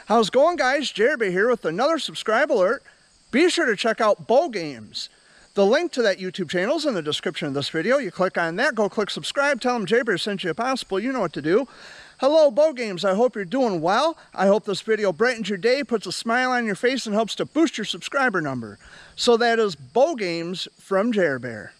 How's it going, guys? Jerry here with another subscribe alert. Be sure to check out BowGames. The link to that YouTube channel is in the description of this video. You click on that, go click subscribe, tell them Jerry sent you if possible. You know what to do. Hello, BowGames. I hope you're doing well. I hope this video brightens your day, puts a smile on your face, and helps to boost your subscriber number. So that is BowGames from Jerry.